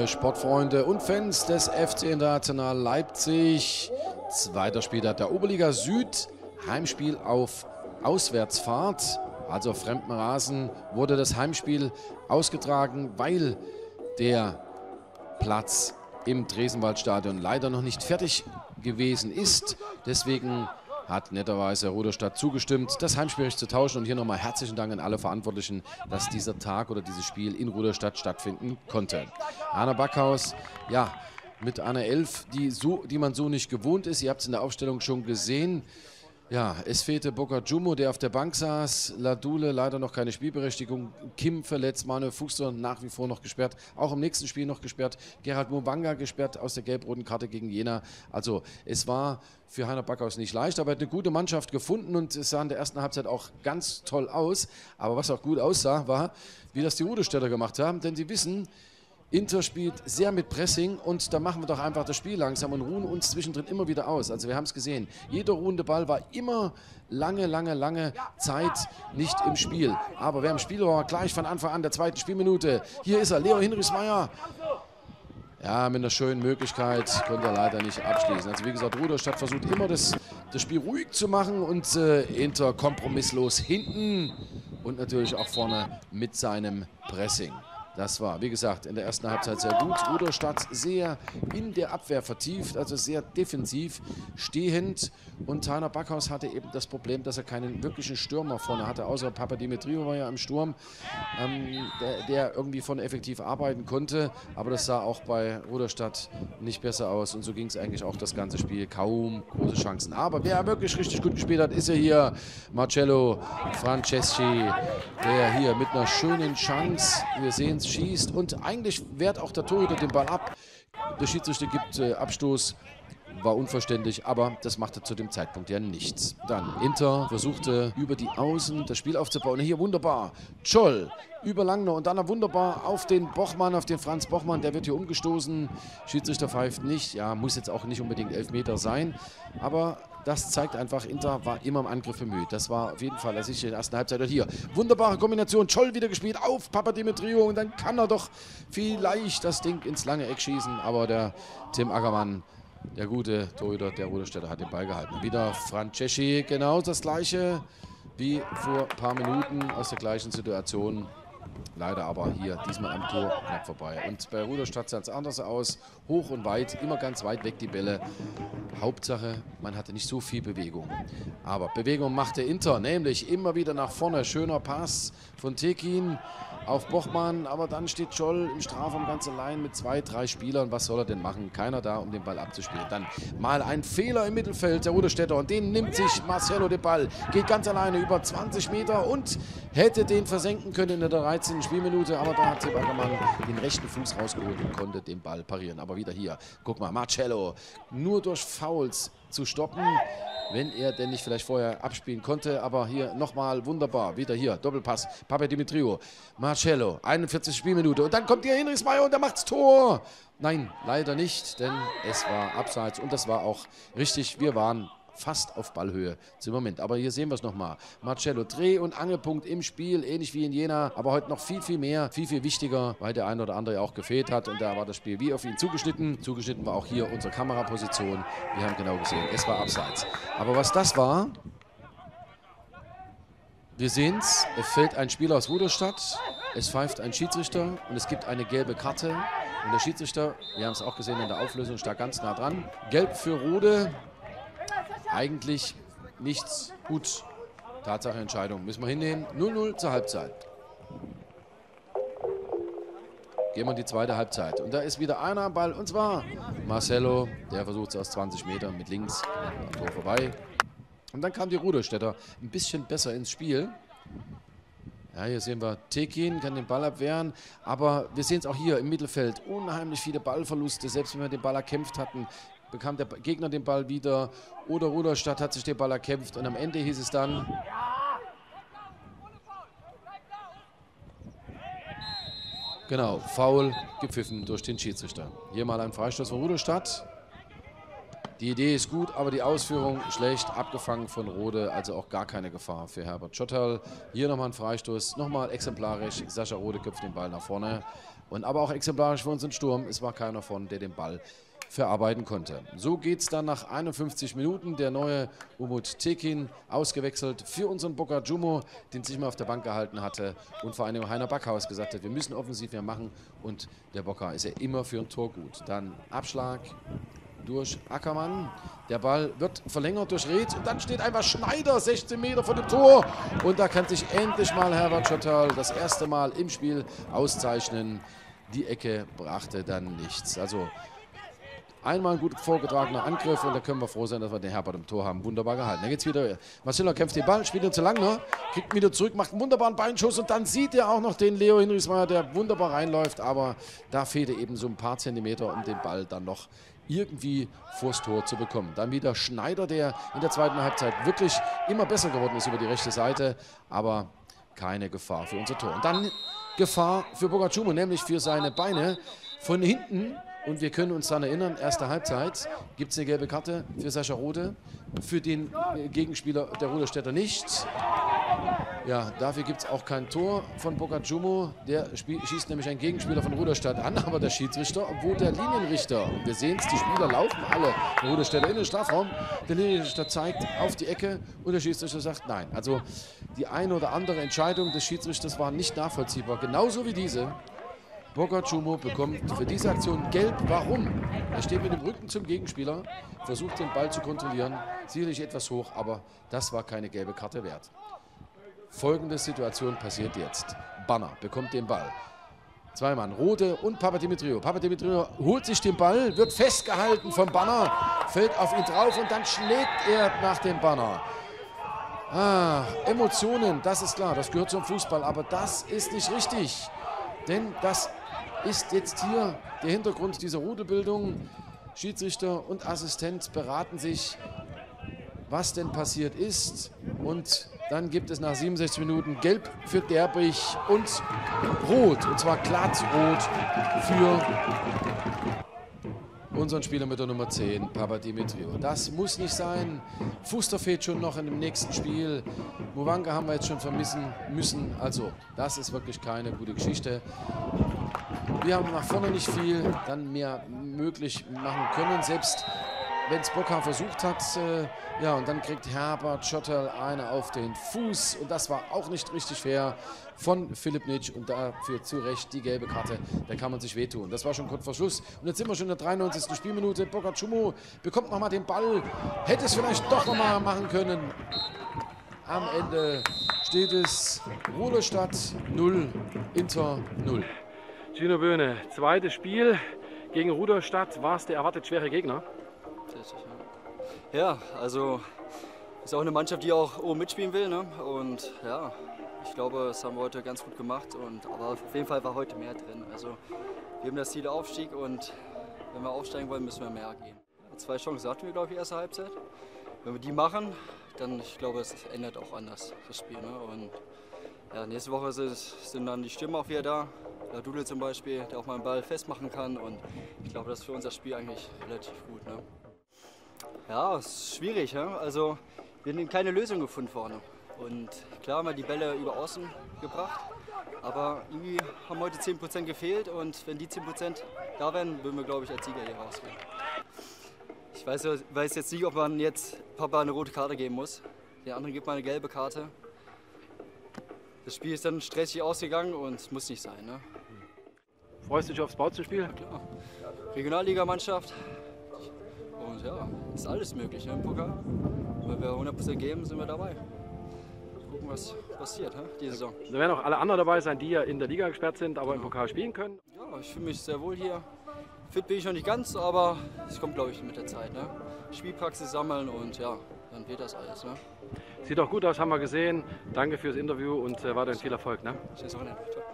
liebe Sportfreunde und Fans des FC International Leipzig. Zweiter Spieltag der Oberliga Süd. Heimspiel auf Auswärtsfahrt, also auf fremdem Rasen, wurde das Heimspiel ausgetragen, weil der Platz im Tresenwaldstadion leider noch nicht fertig gewesen ist. Deswegen hat netterweise Rudolstadt zugestimmt, das Heimspiel zu tauschen. Und hier nochmal herzlichen Dank an alle Verantwortlichen, dass dieser Tag oder dieses Spiel in Rudolstadt stattfinden konnte. Arne Backhaus, ja, mit einer Elf, die man so nicht gewohnt ist. Ihr habt es in der Aufstellung schon gesehen. Ja, es fehlte Boca Jumo, der auf der Bank saß. Ladule leider noch keine Spielberechtigung. Kim verletzt, Manuel Fuchster nach wie vor noch gesperrt. Auch im nächsten Spiel noch gesperrt. Gerhard Mwanga gesperrt aus der gelb-roten Karte gegen Jena. Also es war für Heiner Backhaus nicht leicht, aber er hat eine gute Mannschaft gefunden und es sah in der ersten Halbzeit auch ganz toll aus. Aber was auch gut aussah, war, wie das die Rudestädter gemacht haben. Denn sie wissen, Inter spielt sehr mit Pressing und da machen wir doch einfach das Spiel langsam und ruhen uns zwischendrin immer wieder aus. Also wir haben es gesehen, jeder ruhende Ball war immer lange Zeit nicht im Spiel. Aber wer im Spiel war, gleich von Anfang an der zweiten Spielminute. Hier ist er, Leo Hinrichsmeier. Ja, mit einer schönen Möglichkeit konnte er leider nicht abschließen. Also wie gesagt, Rudolstadt versucht immer das Spiel ruhig zu machen und Inter kompromisslos hinten und natürlich auch vorne mit seinem Pressing. Das war, wie gesagt, in der ersten Halbzeit sehr gut. Rudolstadt sehr in der Abwehr vertieft, also sehr defensiv stehend. Und Heiner Backhaus hatte eben das Problem, dass er keinen wirklichen Stürmer vorne hatte, außer Papadimitriou war ja im Sturm, der irgendwie von effektiv arbeiten konnte. Aber das sah auch bei Rudolstadt nicht besser aus. Und so ging es eigentlich auch das ganze Spiel. Kaum große Chancen. Aber wer wirklich richtig gut gespielt hat, ist er hier, Marcello Franceschi, der hier mit einer schönen Chance, wir sehen es, schießt und eigentlich wehrt auch der Torhüter den Ball ab. Der Schiedsrichter gibt Abstoß, war unverständlich, aber das machte zu dem Zeitpunkt ja nichts. Dann Inter versuchte über die Außen das Spiel aufzubauen. Hier wunderbar, Scholl über Langner und dann wunderbar auf den Bochmann, auf den Franz Bochmann, der wird hier umgestoßen. Schiedsrichter pfeift nicht, ja, muss jetzt auch nicht unbedingt Elfmeter sein, aber das zeigt einfach, Inter war immer im Angriff bemüht. Das war auf jeden Fall ersichtlich in der ersten Halbzeit. Und hier, wunderbare Kombination. Scholl wieder gespielt auf Papadimitriou. Und dann kann er doch vielleicht das Ding ins lange Eck schießen. Aber der Tim Ackermann, der gute Torhüter der Rudolstädter, hat den Ball gehalten. Wieder Franceschi, genau das gleiche wie vor ein paar Minuten aus der gleichen Situation. Leider aber hier diesmal am Tor knapp vorbei. Und bei Rudolstadt sah es anders aus. Hoch und weit, immer ganz weit weg die Bälle. Hauptsache, man hatte nicht so viel Bewegung. Aber Bewegung machte Inter, nämlich immer wieder nach vorne. Schöner Pass von Tekin auf Bochmann. Aber dann steht Scholl im Strafraum ganz allein mit 2, 3 Spielern. Was soll er denn machen? Keiner da, um den Ball abzuspielen. Dann mal ein Fehler im Mittelfeld der Rudolstädter. Und den nimmt sich Marcello den Ball. Geht ganz alleine über 20 Meter und hätte den versenken können in der 13. Spielminute. Aber da hat Tim Ackermann den rechten Fuß rausgeholt und konnte den Ball parieren. Aber wieder hier, guck mal, Marcello nur durch Fouls zu stoppen, wenn er denn nicht vielleicht vorher abspielen konnte. Aber hier nochmal wunderbar, wieder hier, Doppelpass, Papadimitriou, Marcello, 41 Spielminute und dann kommt hier Hinrichsmeier und der macht's Tor. Nein, leider nicht, denn es war abseits und das war auch richtig, wir waren fast auf Ballhöhe zum Moment. Aber hier sehen wir es nochmal. Marcello, Dreh- und Angelpunkt im Spiel, ähnlich wie in Jena, aber heute noch viel mehr, viel wichtiger, weil der eine oder andere ja auch gefehlt hat und da war das Spiel wie auf ihn zugeschnitten. Zugeschnitten war auch hier unsere Kameraposition. Wir haben genau gesehen, es war abseits. Aber was das war, wir sehen es fällt ein Spieler aus Rudolstadt, es pfeift ein Schiedsrichter und es gibt eine gelbe Karte. Und der Schiedsrichter, wir haben es auch gesehen in der Auflösung, stand ganz nah dran. Gelb für Rode. Eigentlich nichts gut. Tatsache Entscheidung. Müssen wir hinnehmen. 0-0 zur Halbzeit. Gehen wir in die zweite Halbzeit. Und da ist wieder einer am Ball. Und zwar Marcello. Der versucht es aus 20 Metern mit links am Tor vorbei. Und dann kam die Rudolstädter ein bisschen besser ins Spiel. Ja, hier sehen wir Tekin, kann den Ball abwehren. Aber wir sehen es auch hier im Mittelfeld. Unheimlich viele Ballverluste. Selbst wenn wir den Ball erkämpft hatten, bekam der Gegner den Ball wieder oder Rudolstadt hat sich den Ball erkämpft und am Ende hieß es dann Foul gepfiffen durch den Schiedsrichter. Hier mal ein Freistoß von Rudolstadt. Die Idee ist gut, aber die Ausführung schlecht, abgefangen von Rode, also auch gar keine Gefahr für Herbert Schotterl. Hier nochmal ein Freistoß, nochmal exemplarisch, Sascha Rode köpft den Ball nach vorne. Und aber auch exemplarisch für unseren Sturm, es war keiner von, der den Ball verarbeiten konnte. So geht es dann nach 51 Minuten. Der neue Umut Tekin ausgewechselt für unseren Boca Jumo, den sich mal auf der Bank gehalten hatte. Und vor allem Heiner Backhaus gesagt hat, wir müssen offensiv mehr machen. Und der Boca ist ja immer für ein Tor gut. Dann Abschlag durch Ackermann. Der Ball wird verlängert durch Reetz und dann steht einfach Schneider 16 Meter vor dem Tor. Und da kann sich endlich mal Herbert Schotterl das erste Mal im Spiel auszeichnen. Die Ecke brachte dann nichts. Also einmal ein gut vorgetragener Angriff und da können wir froh sein, dass wir den Herbert im Tor haben. Wunderbar gehalten. Da geht's wieder. Marcelo kämpft den Ball, spielt ihn zu Langner, kriegt ihn wieder zurück, macht einen wunderbaren Beinschuss und dann sieht er auch noch den Leo Hinrichsmeier, der wunderbar reinläuft, aber da fehlte eben so ein paar Zentimeter, um den Ball dann noch irgendwie vors Tor zu bekommen. Dann wieder Schneider, der in der zweiten Halbzeit wirklich immer besser geworden ist über die rechte Seite, aber keine Gefahr für unser Tor. Und dann Gefahr für Boca Jumo, nämlich für seine Beine von hinten. Und wir können uns daran erinnern, erste Halbzeit gibt es eine gelbe Karte für Sascha Rode, für den Gegenspieler der Ruderstädter nicht. Ja, dafür gibt es auch kein Tor von Boca Jumo. Der schießt nämlich einen Gegenspieler von Ruderstadt an, aber der Schiedsrichter, obwohl der Linienrichter, und wir sehen es, die Spieler laufen alle, der Ruderstädter in den Strafraum, der Linienrichter zeigt auf die Ecke und der Schiedsrichter sagt nein. Also die eine oder andere Entscheidung des Schiedsrichters war nicht nachvollziehbar, genauso wie diese. Boca Jumo bekommt für diese Aktion gelb. Warum? Er steht mit dem Rücken zum Gegenspieler, versucht den Ball zu kontrollieren, sicherlich etwas hoch, aber das war keine gelbe Karte wert. Folgende Situation passiert jetzt. Banner bekommt den Ball. Zwei Mann, Rode und Papadimitriou. Papadimitriou holt sich den Ball, wird festgehalten vom Banner, fällt auf ihn drauf und dann schlägt er nach dem Banner. Emotionen, das ist klar, das gehört zum Fußball, aber das ist nicht richtig. Denn das ist jetzt hier der Hintergrund dieser Rudelbildung. Schiedsrichter und Assistent beraten sich, was denn passiert ist. Und dann gibt es nach 67 Minuten Gelb für Derbrich und Rot. Und zwar glattrot für unseren Spieler mit der Nummer 10, Papadimitriou. Das muss nicht sein. Fuster fehlt schon noch in dem nächsten Spiel. Mwanka haben wir jetzt schon vermissen müssen. Also, das ist wirklich keine gute Geschichte. Wir haben nach vorne nicht viel dann mehr möglich machen können. Selbst wenn es Boca versucht hat. Ja, und dann kriegt Herbert Schotterl eine auf den Fuß. Und das war auch nicht richtig fair von Philipp Nitsch. Und dafür zu Recht die gelbe Karte. Da kann man sich wehtun. Das war schon kurz vor Schluss. Und jetzt sind wir schon in der 93. Spielminute. Boca Jumo bekommt nochmal den Ball. Hätte es vielleicht doch nochmal machen können. Am Ende steht es Ruderstadt 0, Inter 0. Gino Böhne, zweites Spiel gegen Ruderstadt. War es der erwartet schwere Gegner? Ja, also ist auch eine Mannschaft, die auch oben mitspielen will. Ne? Und ja, ich glaube, das haben wir heute ganz gut gemacht. Aber auf jeden Fall war heute mehr drin. Also wir haben das Ziel Aufstieg und wenn wir aufsteigen wollen, müssen wir mehr gehen. 2 Chancen hatten wir, glaube ich, erste Halbzeit. Wenn wir die machen, dann, ich glaube, es ändert auch anders das Spiel. Ne? Und ja, nächste Woche sind dann die Stürmer auch wieder da. Der Dudel zum Beispiel, der auch mal einen Ball festmachen kann. Und ich glaube, das ist für unser Spiel eigentlich relativ gut. Ne? Ja, es ist schwierig. Ja? Also wir haben keine Lösung gefunden vorne. Und klar haben wir die Bälle über außen gebracht. Aber irgendwie haben heute 10% gefehlt. Und wenn die 10% da wären, würden wir, glaube ich, als Sieger hier rausgehen. Ich weiß jetzt nicht, ob man jetzt Papa eine rote Karte geben muss. Der andere gibt mal eine gelbe Karte. Das Spiel ist dann stressig ausgegangen und es muss nicht sein. Ne? Freust du dich aufs Bautzen-Spiel? Ja, klar. Regionalligamannschaft. Und ja, ist alles möglich ne, im Pokal. Wenn wir 100% geben, sind wir dabei. Gucken, was passiert die Saison. Da werden auch alle anderen dabei sein, die ja in der Liga gesperrt sind, aber im Pokal spielen können. Ja, ich fühle mich sehr wohl hier. Fit bin ich noch nicht ganz, aber es kommt, glaube ich, mit der Zeit. Ne? Spielpraxis sammeln und ja, dann wird das alles. Ne? Sieht auch gut aus, haben wir gesehen. Danke fürs Interview und weiterhin viel Erfolg. Ne? Schönes Wochenende. Ciao.